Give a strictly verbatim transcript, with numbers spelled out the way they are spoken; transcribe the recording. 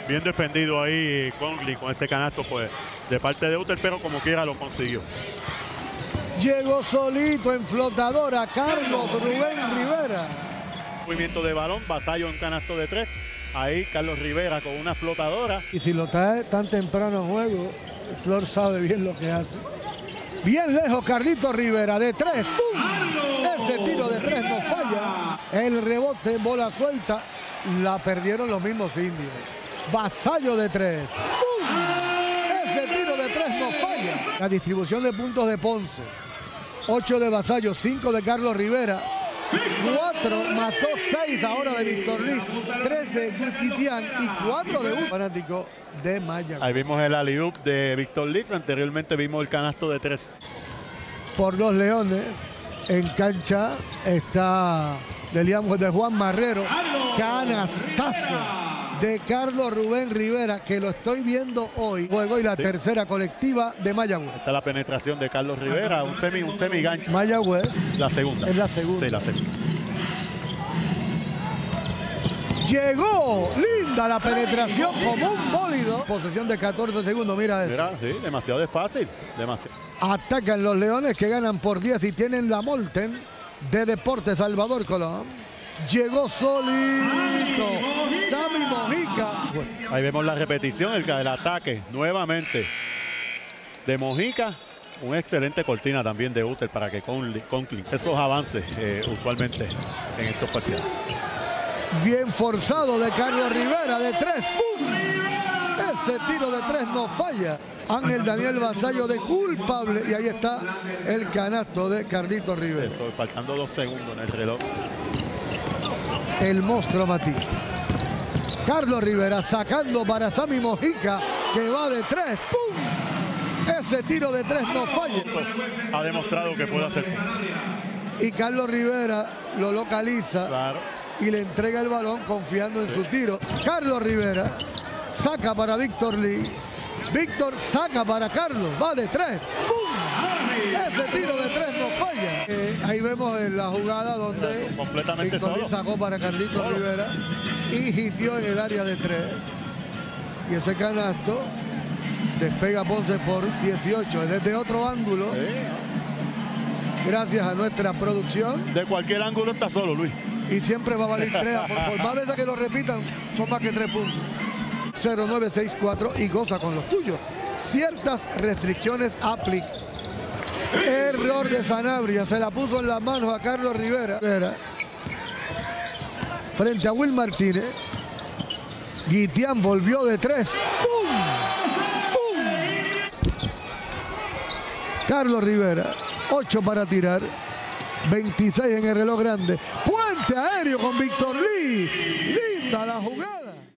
Bien defendido ahí Conley con ese canasto pues de parte de Uter, pero como quiera lo consiguió. Llegó solito en flotadora Carlos Rubén Rivera. Movimiento de balón, Vasallo en canasto de tres. Ahí Carlos Rivera con una flotadora. Y si lo trae tan temprano en juego, Flor sabe bien lo que hace. Bien lejos Carlito Rivera de tres. ¡Pum! Ese tiro de tres no falla. El rebote, bola suelta. La perdieron los mismos indios. Vasallo de tres. ¡Pum! Ese tiro de tres no falla. La distribución de puntos de Ponce. ocho de Vasallo, cinco de Carlos Rivera. cuatro, mató seis ahora de Víctor Liz, tres de Gutitian y cuatro de un fanático de Mayagüez. Ahí vimos el alley-oop de Víctor Liz, anteriormente vimos el canasto de tres. Por los Leones, en cancha está de, de Juan Marrero, canastazo de Carlos Rubén Rivera, que lo estoy viendo hoy. Juego y la sí. tercera colectiva de Mayagüez. Está la penetración de Carlos Rivera, un semi, un semi gancho. Mayagüez. La segunda. Es la segunda. Sí, la segunda. Llegó, linda la penetración como un bólido. Posesión de catorce segundos, mira eso. Mira, sí, demasiado de fácil, demasiado. Atacan los Leones que ganan por diez y tienen la Molten de Deportes Salvador Colón. Llegó solito Sammy Mojica. Ahí vemos la repetición, el, el ataque nuevamente de Mojica. Una excelente cortina también de Uter para que Conklin esos avances eh, usualmente en estos parciales. Bien forzado de Carlos Rivera de tres. ¡Pum! Ese tiro de tres no falla. Ángel Daniel Vasallo de culpable. Y ahí está el canasto de Carlito Rivera. Eso, faltando dos segundos en el reloj. El monstruo Matías. Carlos Rivera sacando para Sammy Mojica, que va de tres. ¡Pum! Ese tiro de tres no falla. Ha demostrado que puede hacer. Y Carlos Rivera lo localiza. Claro. Y le entrega el balón confiando en sí. su tiro. Carlos Rivera saca para Víctor Lee. Víctor saca para Carlos. Va de tres. ¡Pum! Ese tiro de tres no falla. Eh, ahí vemos en la jugada donde completamente Víctor solo. Lee sacó para Carlito solo. Rivera y hitió en el área de tres. Y ese canasto despega Ponce por dieciocho. Desde otro ángulo. Sí. Gracias a nuestra producción. De cualquier ángulo está solo, Luis. Y siempre va a valer tres. Por, por más veces que lo repitan, son más que tres puntos. cero nueve seis cuatro y goza con los tuyos. Ciertas restricciones aplican. Error de Sanabria. Se la puso en las manos a Carlos Rivera. Frente a Will Martínez. Guitián volvió de tres. ¡Pum! ¡Pum! Carlos Rivera. ocho para tirar. veintiséis en el reloj grande. Puente aéreo con Víctor Lee. Linda la jugada.